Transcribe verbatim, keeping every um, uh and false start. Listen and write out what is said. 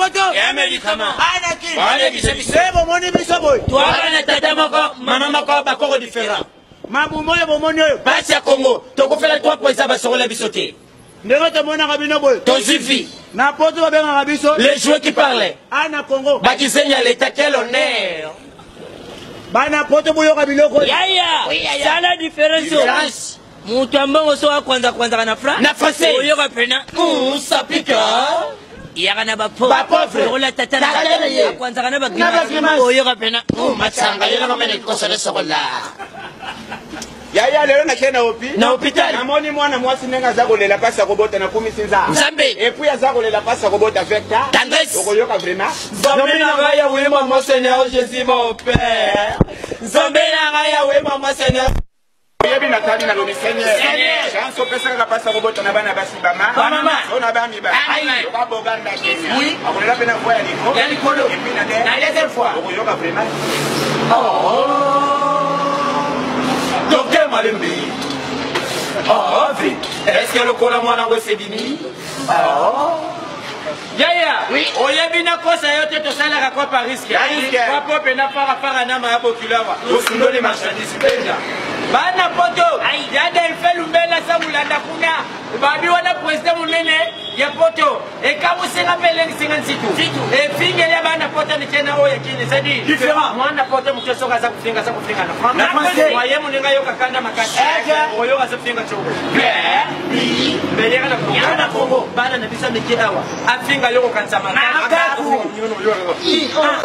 Ya médicament. Anaki. Wale kisebi. C'est bon moni biso boy. Toi na tata moko, mama moko ba koko différent. Mabu moyo bo moni oyo. Basi ya Congo, to ko fela trois points ba sokola bisoté. Ndenge to mona kabino boy. To suivi. Na poto ba benga kabiso. Les joueurs qui parlaient. Ana Congo. Ba kisenya l'état quel honneur. Bana poto boyo kabiloko. Yaya. Ça la différence. Mutu ambongo so kwanza kwanza kana fra. Na français. Oyo ka pena. Ouh, ça pique. Yaka na ba pauvre. Ba pauvre. Ola tata na kwanza kana ba grima. Oyo ka pena. Ouh, matanga yena ngoma ne kosa le sokola. Yaya lelo na kena opi. Na hôpital. Namoni mwana mwasi nenga za kolela pasa kobota na kumi sinza. Nzambe. Et puis aza kolela pasa kobota vecta. Tendresse. Okoyoka vraiment. Nzambe na ngaya wema mon Seigneur Jésus mon Père. Nzambe na ngaya wema mon Seigneur. Yebi na tali na lobi Seigneur. Seigneur. Chance pesa ka pasa kobota na bana basi bama. Mama. Ona ba mi ba. Aïe. Ba boganda Kenya. Oui. Akolela pena fois ya liko. Ya likolo. Et puis na de. Na deuxième fois. Okoyoka vraiment. Oh. Docteur Malembe. Oh, vite. Est-ce que le cola mwana ngo sedini? Oh. Yaya, oui. Oyebi na kosa yote to sala ka kwa pariske. Kwa pope na para para na ma bokulawa. Osundo les marchandises benja. Bana poto. Ya del felu mbela sa mulanda kuna. Babi wana president munene ya poto. E kamu senga pele singa situ. E finge ya bana poto ni tena oya kile sadi. Différent. Mwana poto mkeso kaza kufinga sa kufinga na. Na français. Waye muninga yo kakanda makati. Oyo kaza kufinga choko. Bi. Mbele kana kuna Congo. Bana na bisa mekiawa. Afinga yo kanza makati.